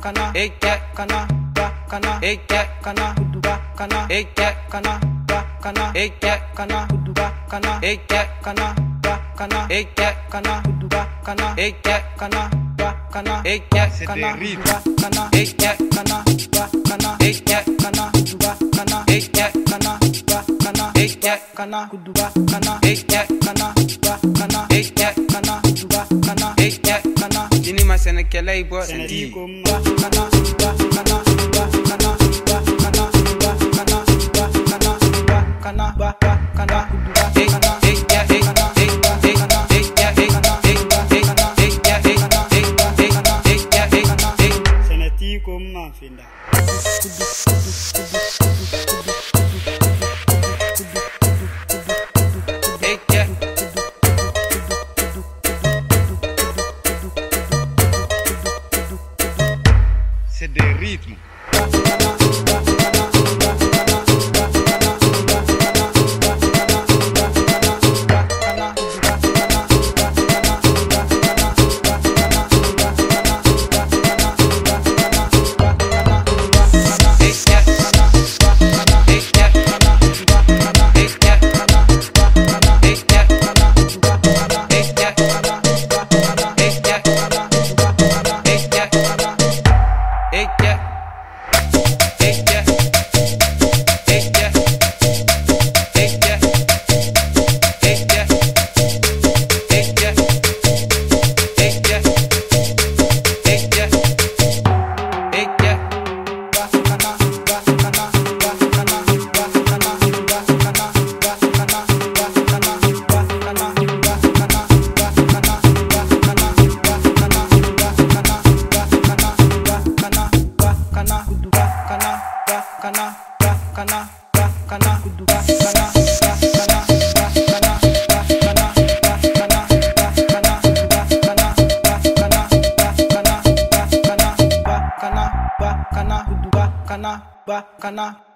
kana, eke kana, ba kana, eke kana, ba kana, eke kana, ba kana, eke kana, ba kana, eke kana, ba kana, eke kana, ba kana, eke kana, ba kana, eke kana, ba kana, eke kana, ba kana, eke kana, ba kana, eke kana, ba kana, eke kana, ba kana, eke kana, ba kana, eke kana, ba kana, eke kana. Ini masana kelai bos sendiri. Ba kana, ba kana, ba kana, ba kana, ba kana, ba kana, ba kana, ba kana, eke kana, eke kana, eke kana, eke kana, eke kana, eke kana, eke kana, eke kana, eke kana. Senati kuma finda. C'est des rythmes. Kana